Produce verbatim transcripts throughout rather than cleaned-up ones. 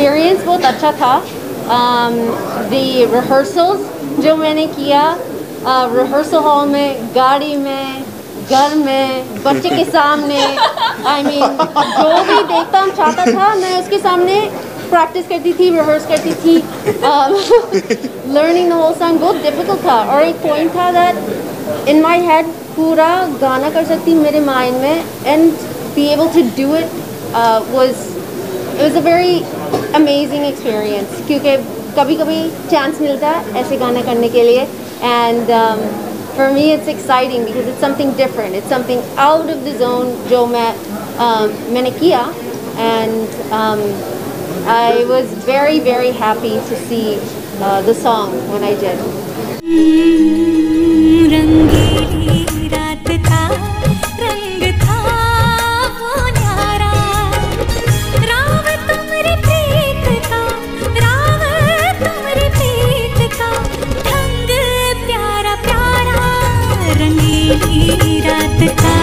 Experience बहुत अच्छा था। द रिहर्सल्स जो मैंने किया रिहर्सल हॉल में, गाड़ी में, घर में, बच्चे के सामने, आई I मीन mean, जो भी देखता चाहता था मैं उसके सामने प्रैक्टिस करती थी, रिहर्स करती थी। लर्निंग द होल सॉन्ग बहुत डिफिकल्ट था और एक पॉइंट था दैट इन माय हेड पूरा गाना कर सकती मेरे माइंड में, and be able to do it was it was a very amazing experience, क्योंकि कभी कभी चांस मिलता है ऐसे गाना करने के लिए, and um, for me it's exciting because it's something different, it's something out of the zone जो मैं um, मैंने किया, and um, I was very very happy to see uh, the song when I did. रंगीली रात था, रंग था वो न्यारा, राव तुम्हारी प्रीत का, राव तुम्हारी प्रीत का, ढंग प्यारा प्यारा, रंगीली रात था।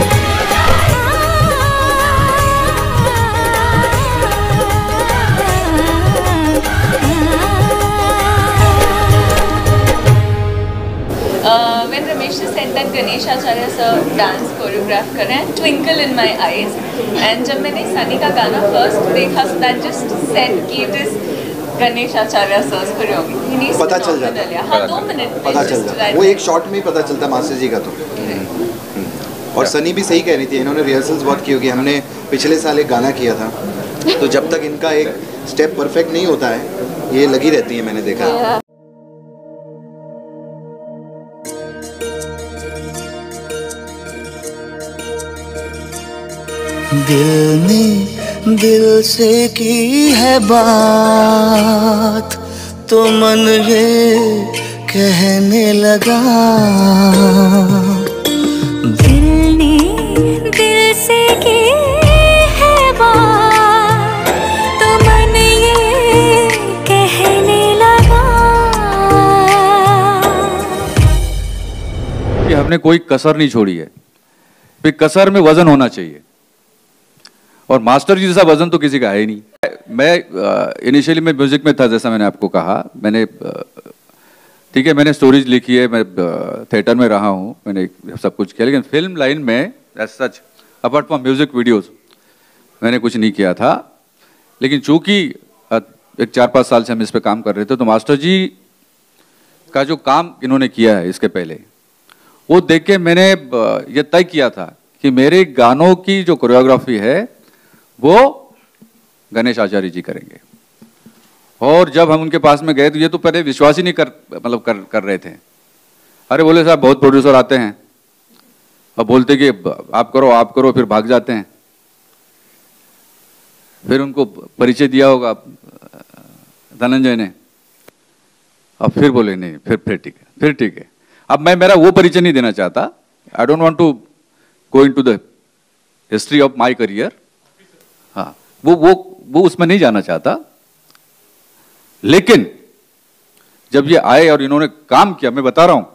when Ramesh said that Ganesh Acharya sir dance choreograph कर रहे हैं Twinkle in My Eyes, and जब मैंने सनी का गाना first देखा so that just said कि it is Ganesh Acharya sir's choreography, पता चल जाता है। हाँ दो मिनट पता चल जाता है, वो एक शॉट में ही पता चलता है मास्टर जी का। तो और सनी भी सही कह रही थी, इन्होंने रिहर्सल्स बहुत की होगी, हमने पिछले साल एक गाना किया था, तो जब तक इनका एक स्टेप परफेक्ट नहीं होता है ये लगी रहती है, मैंने देखा। दिल ने दिल से की है बात तो मन ये कहने लगा, दिल ने दिल से की है बात तो मन ये कहने लगा। कि हमने कोई कसर नहीं छोड़ी है, फिर कसर में वजन होना चाहिए, और मास्टर जी जैसा वजन तो किसी का है ही नहीं। मैं इनिशियली मैं म्यूजिक में था, जैसा मैंने आपको कहा, मैंने ठीक है मैंने स्टोरीज लिखी है, मैं थिएटर में रहा हूँ, मैंने सब कुछ किया, लेकिन फिल्म लाइन में as such apart from music videos मैंने कुछ नहीं किया था। लेकिन चूंकि एक चार पाँच साल से हम इस पे काम कर रहे थे, तो मास्टर जी का जो काम इन्होंने किया है इसके पहले, वो देख के मैंने ये तय किया था कि मेरे गानों की जो कोरियोग्राफी है वो गणेश आचार्य जी करेंगे। और जब हम उनके पास में गए तो ये तो पहले विश्वास ही नहीं कर मतलब कर कर रहे थे। अरे बोले साहब बहुत प्रोड्यूसर आते हैं और बोलते कि आप करो आप करो, फिर भाग जाते हैं। फिर उनको परिचय दिया होगा धनंजय ने, अब फिर बोले नहीं, फिर फिर ठीक है फिर ठीक है। अब मैं मेरा वो परिचय नहीं देना चाहता, I don't want to go into the history of my career, हाँ वो वो वो उसमें नहीं जाना चाहता। लेकिन जब ये आए और इन्होंने काम किया, मैं बता रहा हूं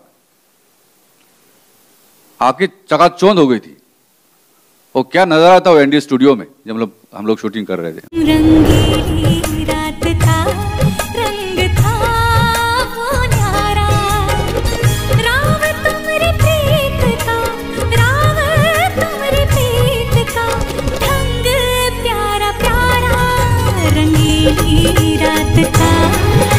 आके चकाचौंध हो गई थी। और क्या नजारा था वो एनडी स्टूडियो में जब हम लोग हम लोग शूटिंग कर रहे थे। रंगीली रात था, रंग था वो न्यारा, राव तुम्हारी प्रीत का, राव तुम्हारी प्रीत का, ढंग प्यारा प्यारा, रंगीली रात था।